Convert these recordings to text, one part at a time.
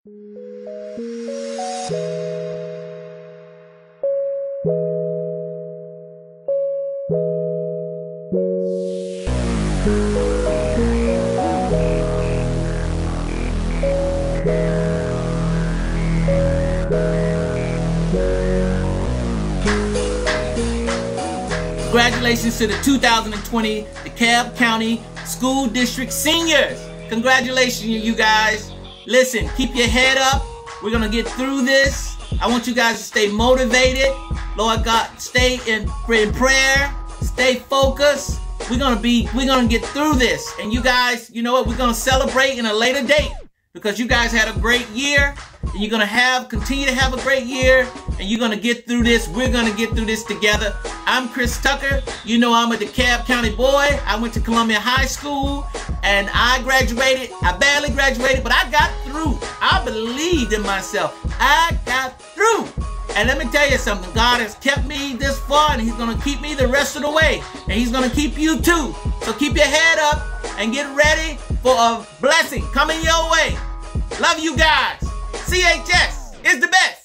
Congratulations to the 2020 DeKalb County School District Seniors. Congratulations, you guys. Listen, keep your head up. We're gonna get through this. I want you guys to stay motivated. Lord God, stay in prayer. Stay focused. We're gonna get through this. And you guys, you know what? We're gonna celebrate in a later date because you guys had a great year. And you're gonna continue to have a great year. And you're gonna get through this. We're gonna get through this together. I'm Chris Tucker. You know I'm a DeKalb County boy. I went to Columbia High School and I graduated. I barely graduated, but I got through. I believed in myself. I got through. And let me tell you something. God has kept me this far and He's gonna keep me the rest of the way. And He's gonna keep you too. So keep your head up and get ready for a blessing coming your way. Love you guys. CHS is the best.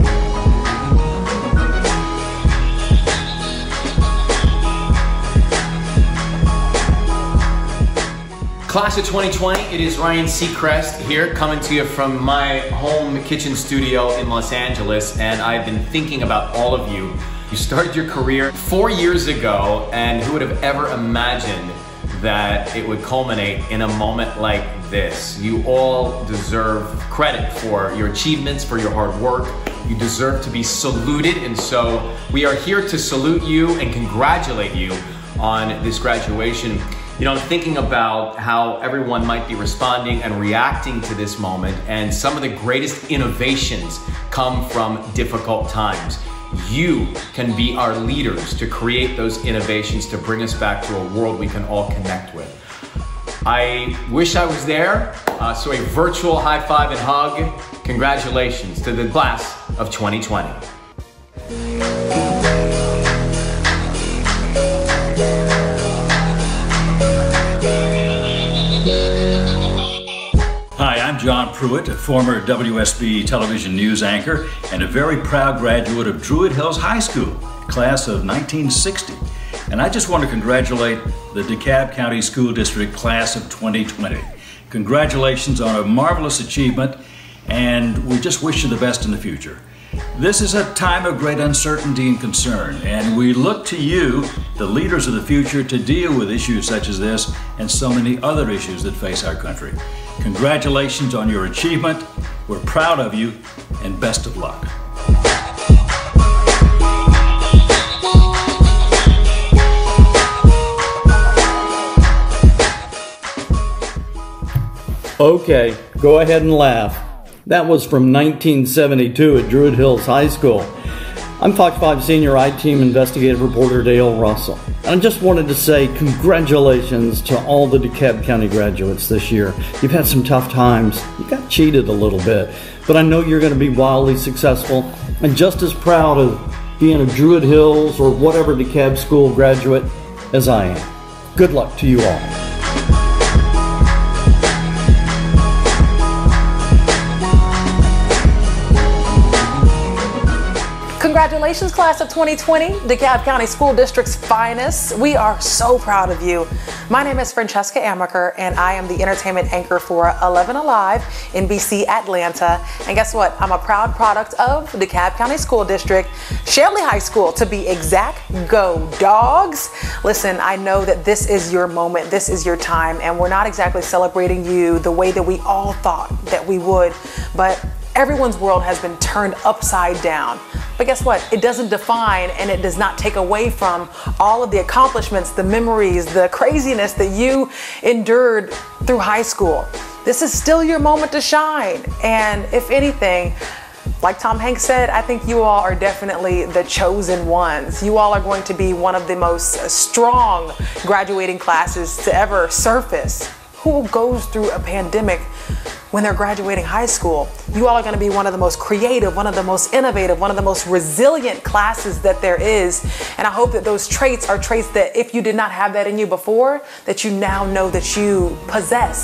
Class of 2020, it is Ryan Seacrest here coming to you from my home kitchen studio in Los Angeles, and I've been thinking about all of you. You started your career 4 years ago, and who would have ever imagined that it would culminate in a moment like this? You all deserve credit for your achievements, for your hard work. You deserve to be saluted, and so we are here to salute you and congratulate you on this graduation. You know, I'm thinking about how everyone might be responding and reacting to this moment, and some of the greatest innovations come from difficult times. You can be our leaders to create those innovations to bring us back to a world we can all connect with. I wish I was there, so a virtual high five and hug. Congratulations to the class of 2020. Hi, I'm John Pruitt, a former WSB television news anchor and a very proud graduate of Druid Hills High School, class of 1960. And I just want to congratulate the DeKalb County School District class of 2020. Congratulations on a marvelous achievement, and we just wish you the best in the future. This is a time of great uncertainty and concern, and we look to you, the leaders of the future, to deal with issues such as this and so many other issues that face our country. Congratulations on your achievement. We're proud of you, and best of luck. Okay, go ahead and laugh. That was from 1972 at Druid Hills High School. I'm Fox 5 Senior I-Team Investigative Reporter Dale Russell. And I just wanted to say congratulations to all the DeKalb County graduates this year. You've had some tough times. You got cheated a little bit. But I know you're going to be wildly successful and just as proud of being a Druid Hills or whatever DeKalb school graduate as I am. Good luck to you all. Congratulations, class of 2020, DeKalb County School District's finest. We are so proud of you. My name is Francesca Amaker, and I am the entertainment anchor for 11 Alive, NBC Atlanta. And guess what? I'm a proud product of DeKalb County School District, Shanley High School to be exact. Go Dogs! Listen, I know that this is your moment, this is your time, and we're not exactly celebrating you the way that we all thought that we would, but everyone's world has been turned upside down. But guess what? It doesn't define and it does not take away from all of the accomplishments, the memories, the craziness that you endured through high school. This is still your moment to shine. And if anything, like Tom Hanks said, I think you all are definitely the chosen ones. You all are going to be one of the most strong graduating classes to ever surface. Who goes through a pandemic when they're graduating high school? You all are going to be one of the most creative, one of the most innovative, one of the most resilient classes that there is. And I hope that those traits are traits that if you did not have that in you before, that you now know that you possess.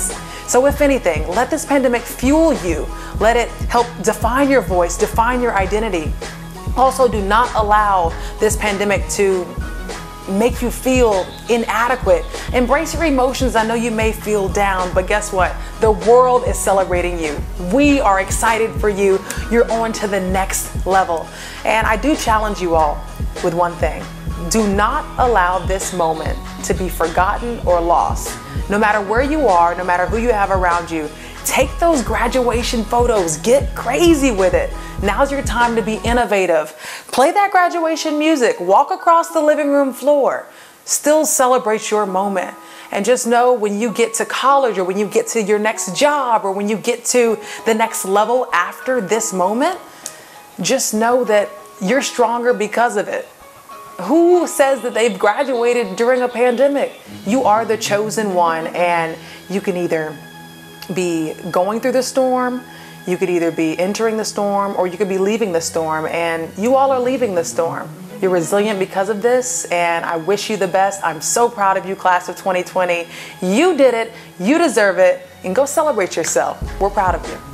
So if anything, let this pandemic fuel you. Let it help define your voice, define your identity. Also, do not allow this pandemic to make you feel inadequate. Embrace your emotions. I know you may feel down, but guess what? The world is celebrating you. We are excited for you. You're on to the next level. And I do challenge you all with one thing. Do not allow this moment to be forgotten or lost. No matter where you are, no matter who you have around you, take those graduation photos, get crazy with it. Now's your time to be innovative. Play that graduation music, walk across the living room floor. Still celebrate your moment. And just know when you get to college or when you get to your next job or when you get to the next level after this moment, just know that you're stronger because of it. Who says that they've graduated during a pandemic? You are the chosen one, and you can either be going through the storm, you could either be entering the storm, or you could be leaving the storm, and you all are leaving the storm. You're resilient because of this, and I wish you the best. I'm so proud of you, class of 2020. You did it, you deserve it, and go celebrate yourself. We're proud of you.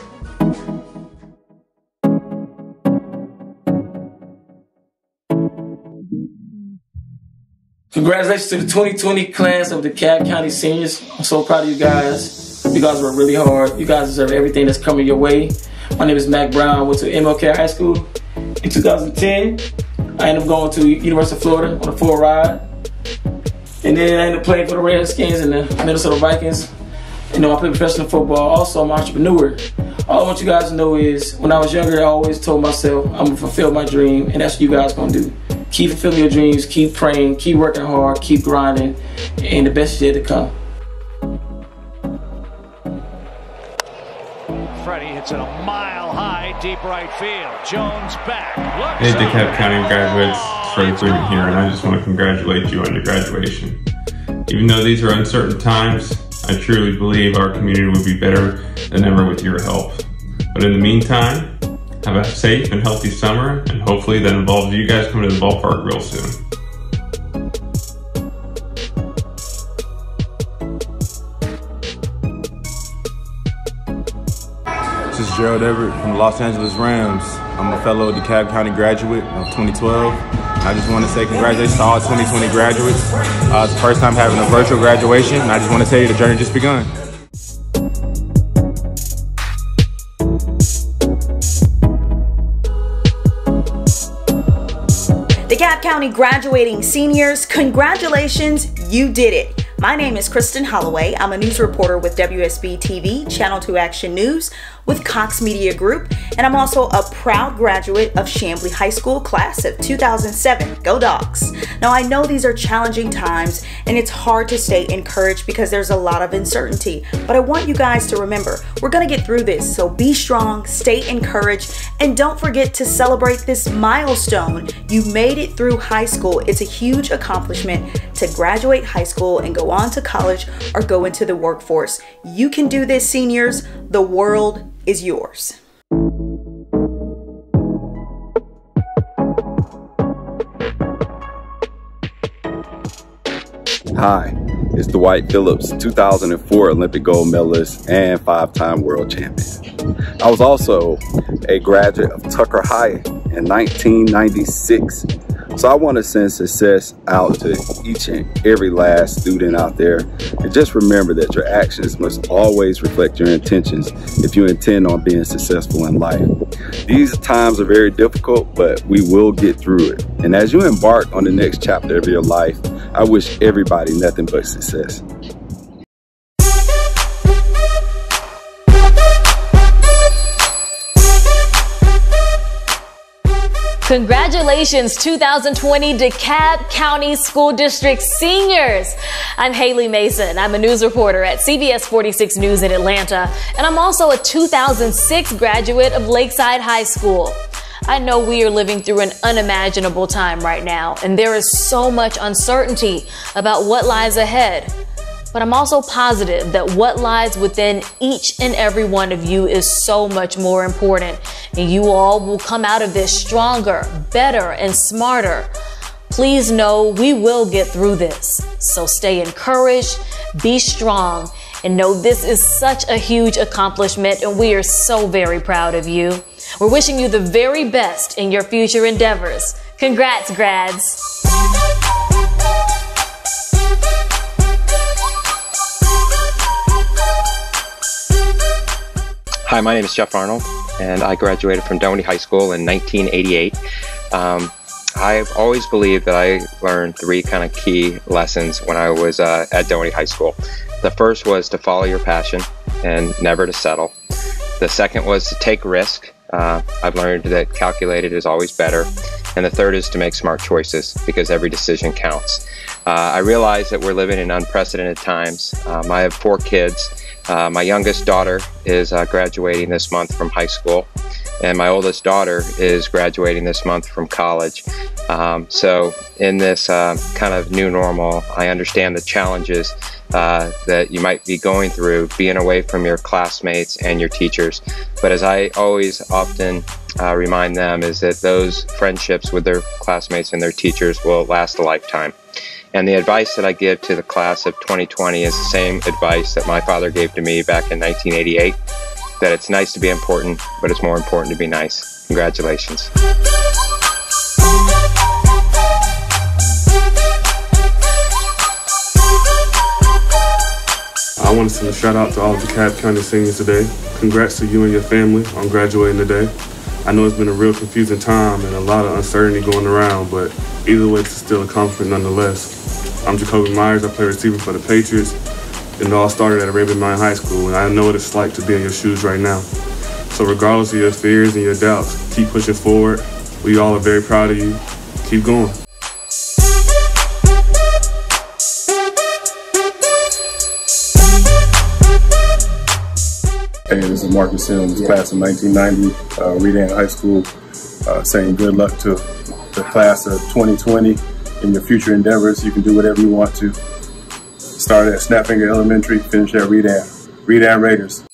Congratulations to the 2020 class of DeKalb County seniors. I'm so proud of you guys. You guys worked really hard. You guys deserve everything that's coming your way. My name is Mac Brown. I went to MLK High School. In 2010, I ended up going to University of Florida on a full ride. And then I ended up playing for the Redskins and the Minnesota Vikings. And then I played professional football. Also, I'm an entrepreneur. All I want you guys to know is, when I was younger, I always told myself, I'm gonna fulfill my dream, and that's what you guys gonna do. Keep fulfilling your dreams, keep praying, keep working hard, keep grinding, and the best is yet to come. Freddie hits it a mile-high, deep right field. Jones back. Hey, DeKalb County graduates, it's Freddie Freeman here, and I just want to congratulate you on your graduation. Even though these are uncertain times, I truly believe our community will be better than ever with your help. But in the meantime, have a safe and healthy summer, and hopefully that involves you guys coming to the ballpark real soon. This is Gerald Everett from the Los Angeles Rams. I'm a fellow DeKalb County graduate of 2012. I just want to say congratulations to all 2020 graduates. It's the first time having a virtual graduation, and I just want to tell you the journey just begun. DeKalb County graduating seniors, congratulations, you did it. My name is Kristen Holloway. I'm a news reporter with WSB TV, Channel 2 Action News with Cox Media Group, and I'm also a proud graduate of Chamblee High School class of 2007. Go Dogs! Now, I know these are challenging times and it's hard to stay encouraged because there's a lot of uncertainty, but I want you guys to remember, we're gonna get through this, so be strong, stay encouraged, and don't forget to celebrate this milestone. You made it through high school. It's a huge accomplishment to graduate high school and go on to college or go into the workforce. You can do this, seniors. The world is yours. Hi, it's Dwight Phillips, 2004 Olympic gold medalist and 5-time world champion. I was also a graduate of Tucker High in 1996. So I want to send success out to each and every last student out there. And just remember that your actions must always reflect your intentions if you intend on being successful in life. These times are very difficult, but we will get through it. And as you embark on the next chapter of your life, I wish everybody nothing but success. Congratulations, 2020 DeKalb County School District seniors. I'm Haley Mason. I'm a news reporter at CBS 46 News in Atlanta, and I'm also a 2006 graduate of Lakeside High School. I know we are living through an unimaginable time right now, and there is so much uncertainty about what lies ahead. But I'm also positive that what lies within each and every one of you is so much more important, and you all will come out of this stronger, better, and smarter. Please know we will get through this. So stay encouraged, be strong, and know this is such a huge accomplishment, and we are so very proud of you. We're wishing you the very best in your future endeavors. Congrats, grads. Hi, my name is Jeff Arnold, and I graduated from Downey High School in 1988. I've always believed that I learned three kind of key lessons when I was at Downey High School. The first was to follow your passion and never to settle. The second was to take risk. I've learned that calculated is always better. And the third is to make smart choices, because every decision counts. I realize that we're living in unprecedented times. I have 4 kids. My youngest daughter is graduating this month from high school, and my oldest daughter is graduating this month from college. So in this kind of new normal, I understand the challenges that you might be going through being away from your classmates and your teachers. But as I always often remind them, is that those friendships with their classmates and their teachers will last a lifetime. And the advice that I give to the class of 2020 is the same advice that my father gave to me back in 1988, that it's nice to be important, but it's more important to be nice. Congratulations. I want to send a shout out to all of the DeKalb County seniors today. Congrats to you and your family on graduating today. I know it's been a real confusing time and a lot of uncertainty going around, but either way, it's still a accomplishment nonetheless. I'm Jacoby Myers. I play receiver for the Patriots, and it all started at Arabian Mine High School, and I know what it's like to be in your shoes right now. So regardless of your fears and your doubts, keep pushing forward. We all are very proud of you. Keep going. Hey, this is Marcus Sims, class of 1990, Redan High School, saying good luck to the class of 2020 in your future endeavors. You can do whatever you want to. Start at Snapfinger Elementary, finish at Redan. Redan Raiders.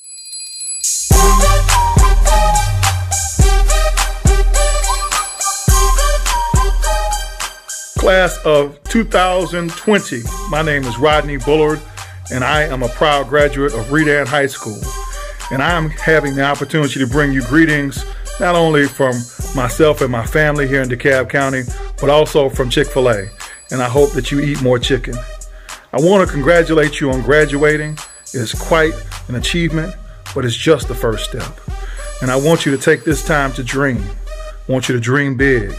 Class of 2020, my name is Rodney Bullard, and I am a proud graduate of Redan High School. And I am having the opportunity to bring you greetings, not only from myself and my family here in DeKalb County, but also from Chick-fil-A. And I hope that you eat more chicken. I want to congratulate you on graduating. It's quite an achievement, but it's just the first step. And I want you to take this time to dream. I want you to dream big.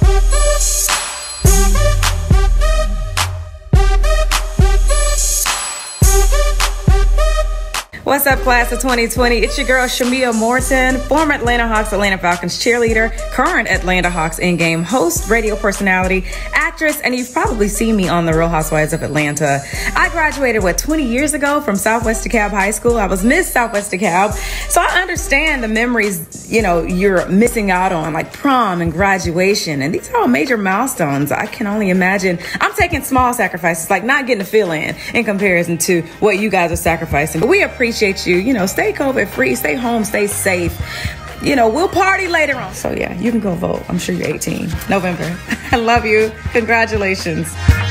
What's up, class of 2020? It's your girl, Shamia Morton, former Atlanta Hawks, Atlanta Falcons cheerleader, current Atlanta Hawks in-game host, radio personality, actress, and you've probably seen me on The Real Housewives of Atlanta. I graduated, 20 years ago from Southwest DeKalb High School. I was Miss Southwest DeKalb. So I understand the memories, you're missing out on, like prom and graduation. And these are all major milestones. I can only imagine. I'm taking small sacrifices, like not getting a fill-in comparison to what you guys are sacrificing. But we appreciate you, stay COVID free, stay home, stay safe. We'll party later on. So yeah, you can go vote. I'm sure you're 18. November. I love you. Congratulations.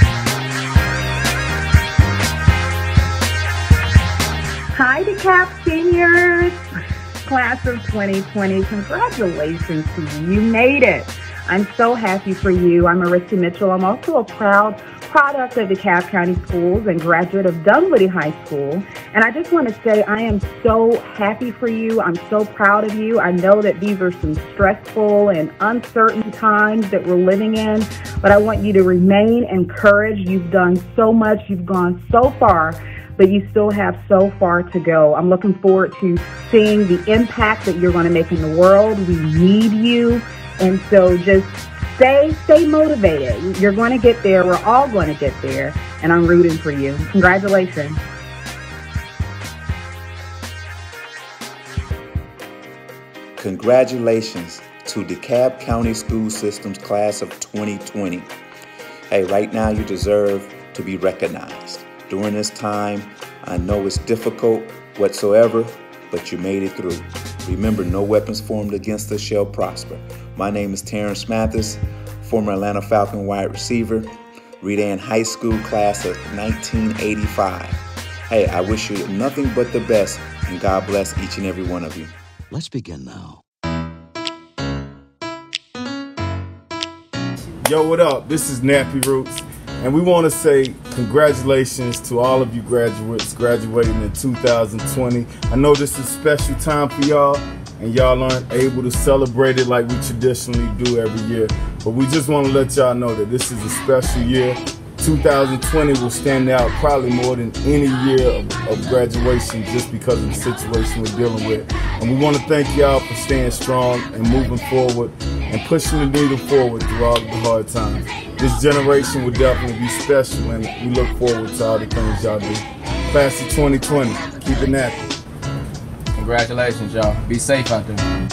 Hi, DeKalb seniors. Class of 2020, congratulations to you. You made it. I'm so happy for you. I'm Marissa Mitchell. I'm also a proud product of DeKalb County Schools and graduate of Dunwoody High School. And I just want to say I am so happy for you. I'm so proud of you. I know that these are some stressful and uncertain times that we're living in, but I want you to remain encouraged. You've done so much. You've gone so far, but you still have so far to go. I'm looking forward to seeing the impact that you're going to make in the world. We need you. And so just stay motivated. You're going to get there. We're all going to get there. And I'm rooting for you. Congratulations. Congratulations to DeKalb County School System's class of 2020. Hey, right now you deserve to be recognized. During this time, I know it's difficult whatsoever, but you made it through. Remember, no weapons formed against us shall prosper. My name is Terrence Mathis, former Atlanta Falcon wide receiver, Redan High School class of 1985. Hey, I wish you nothing but the best, and God bless each and every one of you. Let's begin now. Yo, what up? This is Nappy Roots, and we want to say congratulations to all of you graduates graduating in 2020. I know this is a special time for y'all, and y'all aren't able to celebrate it like we traditionally do every year. But we just want to let y'all know that this is a special year. 2020 will stand out probably more than any year of graduation just because of the situation we're dealing with. And we want to thank y'all for staying strong and moving forward and pushing the needle forward through all of the hard times. This generation will definitely be special, and we look forward to all the things y'all do. Class of 2020, keep it nappy. Congratulations, y'all. Be safe out there.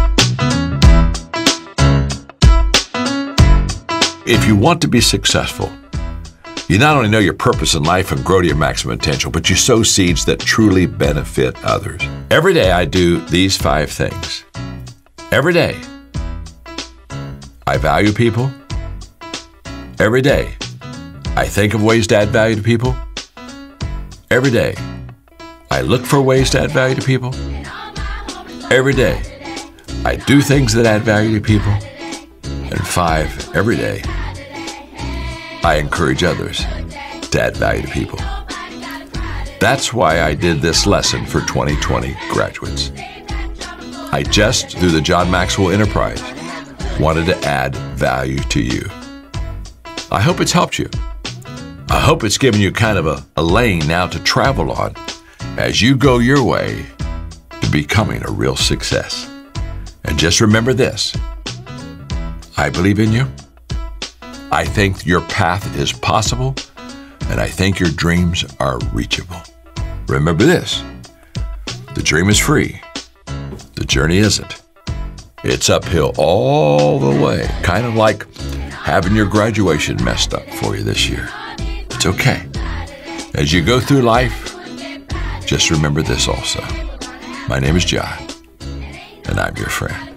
If you want to be successful, you not only know your purpose in life and grow to your maximum potential, but you sow seeds that truly benefit others. Every day I do these 5 things. Every day, I value people. Every day, I think of ways to add value to people. Every day, I look for ways to add value to people. Every day, I do things that add value to people. And 5, every day, I encourage others to add value to people. That's why I did this lesson for 2020 graduates. I just, through the John Maxwell Enterprise, wanted to add value to you. I hope it's helped you. I hope it's given you kind of a lane now to travel on as you go your way to becoming a real success. And just remember this, I believe in you. I think your path is possible, and I think your dreams are reachable. Remember this, the dream is free, the journey isn't. It's uphill all the way, kind of like having your graduation messed up for you this year. It's okay. As you go through life, just remember this also. My name is John, and I'm your friend.